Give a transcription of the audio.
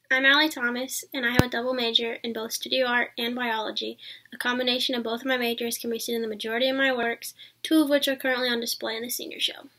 I'm Allie Thomas, and I have a double major in both studio art and biology. A combination of both of my majors can be seen in the majority of my works, two of which are currently on display in the senior show.